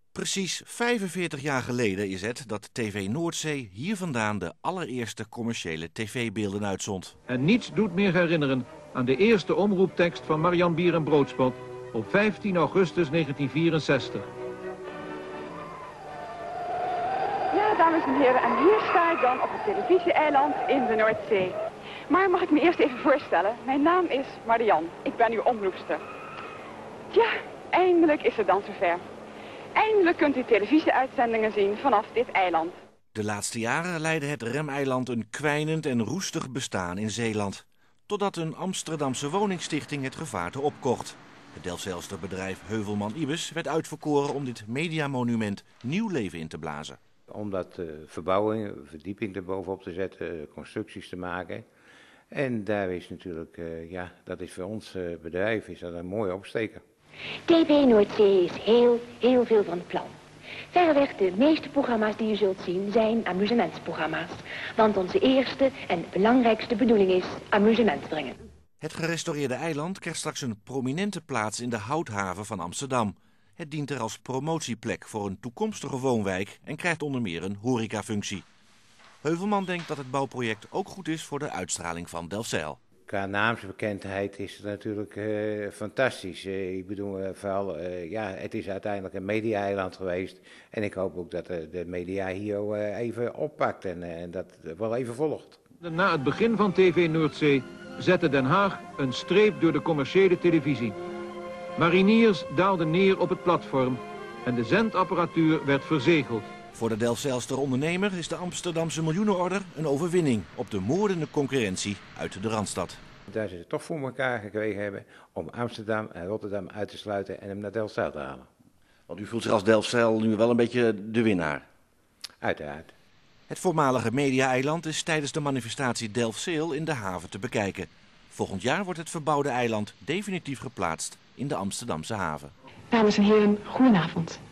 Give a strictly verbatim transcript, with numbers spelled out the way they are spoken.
Precies vijfenveertig jaar geleden is het dat T V Noordzee hier vandaan de allereerste commerciële tv-beelden uitzond. En niets doet meer herinneren aan de eerste omroeptekst van Marian Bier en Broodspot op vijftien augustus negentien vierenzestig. Ja, dames en heren, en hier sta ik dan op het televisie-eiland in de Noordzee. Maar mag ik me eerst even voorstellen? Mijn naam is Marian, ik ben uw omroepster. Tja, eindelijk is het dan zover. Eindelijk kunt u televisieuitzendingen zien vanaf dit eiland. De laatste jaren leidde het Remeiland een kwijnend en roestig bestaan in Zeeland. Totdat een Amsterdamse woningstichting het gevaarte opkocht. Het Delfzijlster bedrijf Heuvelman Ibis werd uitverkoren om dit mediamonument nieuw leven in te blazen. Om dat uh, verbouwing, verdieping erbovenop te zetten, constructies te maken. En daar is natuurlijk, uh, ja, dat is voor ons uh, bedrijf is dat een mooie opsteker. T V Noordzee is heel, heel veel van plan. Verreweg de meeste programma's die u zult zien zijn amusementsprogramma's. Want onze eerste en belangrijkste bedoeling is amusement brengen. Het gerestaureerde eiland krijgt straks een prominente plaats in de houthaven van Amsterdam. Het dient er als promotieplek voor een toekomstige woonwijk en krijgt onder meer een horecafunctie. Heuvelman denkt dat het bouwproject ook goed is voor de uitstraling van Delfzijl. Qua naamsbekendheid is het natuurlijk uh, fantastisch. Uh, ik bedoel, uh, vooral, uh, ja, het is uiteindelijk een media-eiland geweest. En ik hoop ook dat uh, de media hier uh, even oppakt en uh, dat uh, wel even volgt. Na het begin van T V Noordzee zette Den Haag een streep door de commerciële televisie. Mariniers daalden neer op het platform en de zendapparatuur werd verzegeld. Voor de Delfzijlster ondernemer is de Amsterdamse miljoenenorder een overwinning op de moordende concurrentie uit de Randstad. Daar ze het toch voor elkaar gekregen hebben om Amsterdam en Rotterdam uit te sluiten en hem naar Delfzijl te halen. Want u voelt zich als Delfzijl nu wel een beetje de winnaar. Uiteraard. Het voormalige media-eiland is tijdens de manifestatie Delfzijl in de haven te bekijken. Volgend jaar wordt het verbouwde eiland definitief geplaatst in de Amsterdamse haven. Dames en heren, goedenavond.